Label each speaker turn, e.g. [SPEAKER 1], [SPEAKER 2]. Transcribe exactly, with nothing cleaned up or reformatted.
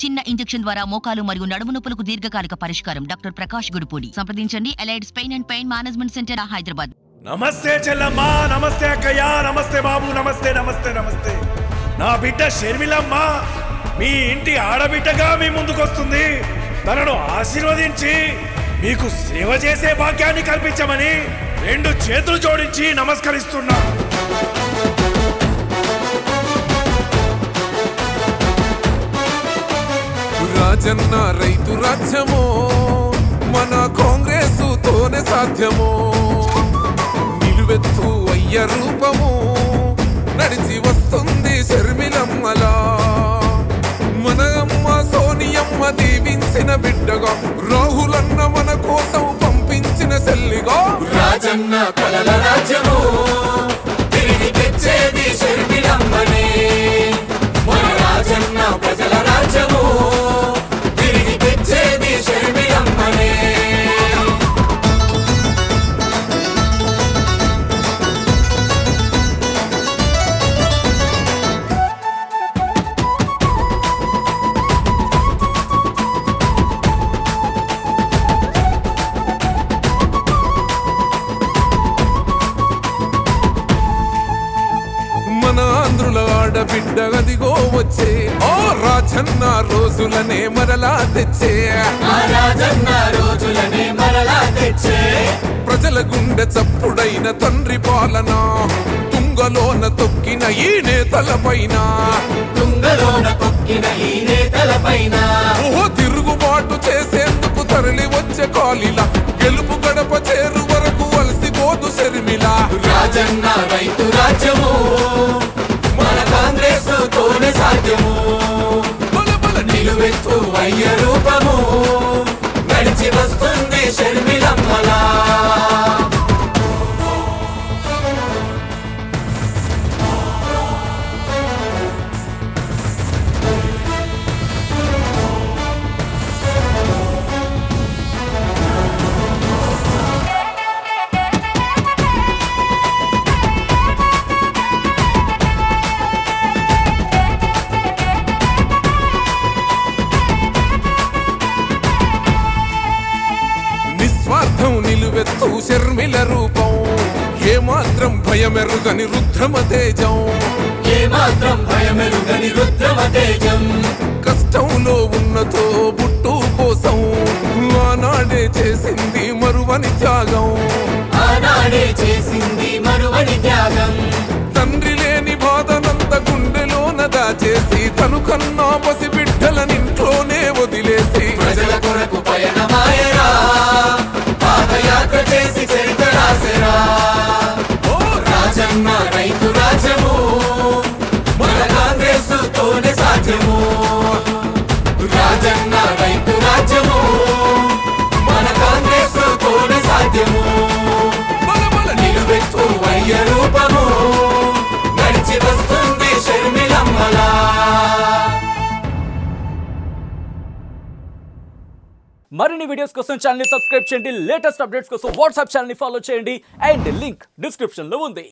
[SPEAKER 1] చిన్న ఇంజెక్షన్ ద్వారా మోకాలు మరియు నడుము నొప్పులకు దీర్ఘకాలిక పరిష్కారం. డాక్టర్ ప్రకాష్ గుడిపూడి. సంప్రదించండి. Allied's pain and pain management centre, Hyderabad.
[SPEAKER 2] నమస్తే చెల్లమ్మా, నమస్తే అక్కయ్య, నమస్తే బాబు, నమస్తే నమస్తే నమస్తే. నా బిడ్డ షర్మిలమ్మ మీ ఇంటి ఆడబిడ్డగా మీ ముందుకొస్తుంది. తనను ఆశీర్వదించి మీకు సేవ చేసే భాగ్యాన్ని కల్పించమని రెండు చేతులు జోడించి నమస్కరిస్తున్నా.
[SPEAKER 3] రాజన్న రైతు రాజ్యమో మన కాంగ్రెసు తోనే సాధ్యమో, నిలువెత్తు అయ్య రూపము నడిచి వస్తుంది షర్మిలమ్మలా. మన అమ్మ సోనియమ్మ దీవించిన బిడ్డగా, రాహులన్న మన కోసం పంపించిన సెల్లిగా.
[SPEAKER 4] రాజన్న కలల రాజ్యము తిరిగి తెచ్చేది షర్మిలమ్మనే. మన రాజన్న ప్రజల రాజ్యము తిరిగి తెచ్చేది షర్మిలమ్మనే.
[SPEAKER 3] బిడ్డ గదిగో వచ్చే ఓ రాజన్న రోజులనే మరలా తెచ్చే,
[SPEAKER 4] రాజన్న రోజులనే మరలా తెచ్చే.
[SPEAKER 3] ప్రజల గుండె చప్పుడైన తండ్రి పాలన, తుంగలోన తొక్కిన ఈ నేతలపైన,
[SPEAKER 4] తుంగలోన తొక్కిన ఈ నేతలపైన.
[SPEAKER 3] ఓహో తిరుగుబాటు చేసేందుకు తరలి వచ్చే కాలిలా, గెలుపు గడప చేరు వరకు అలసిపోదు షర్మిల.
[SPEAKER 4] రాజన్న రైతు రాజ్యము మన కాంగ్రెస్ తోనే సాధ్యము. నిలువెత్తు అయ్య రూపము నడిచి వస్తుంది షర్మిలమ్మలా.
[SPEAKER 3] నిలువెత్తు షర్మిల రూపం, ఏమాత్రం భయమెరుగని రుద్రమ తేజం,
[SPEAKER 4] ఏమాత్రం భయమెరుగని రుద్రమ తేజం.
[SPEAKER 3] కష్టంలో ఉన్నతో బుట్టు కోసం ఆనాడే చేసింది మరువని త్యాగం,
[SPEAKER 4] ఆనాడే చేసింది మరువని త్యాగం.
[SPEAKER 3] తండ్రి లేని బాధనంత గుండెలోన దాచేసి, తను కన్నా పసి బిడ్డలనింట్లోనే వదిలేసి
[SPEAKER 4] ప్రజల కొరకు పయనమాయరా, పాదయాత్ర చేసి చరిత్ర రాసెరా. ఓ రాజన్న రైతు రాజ్యము మన కాంగ్రెస్ తోనే సాధ్యము. రాజన్న రైతు రాజ్యము మన కాంగ్రెస్ తోనే సాధ్యము. నిలువెత్తు అయ్య రూపము నడిచి వస్తుంది షర్మిలమ్మలా.
[SPEAKER 5] మరిన్ని వీడియోస్ కోసం ఛానల్ ని సబ్స్క్రైబ్ చేయండి. లేటెస్ట్ అప్డేట్స్ కోసం వాట్సాప్ ఛానల్ ని ఫాలో చేయండి. అండ్ లింక్ డిస్క్రిప్షన్ లో ఉంది.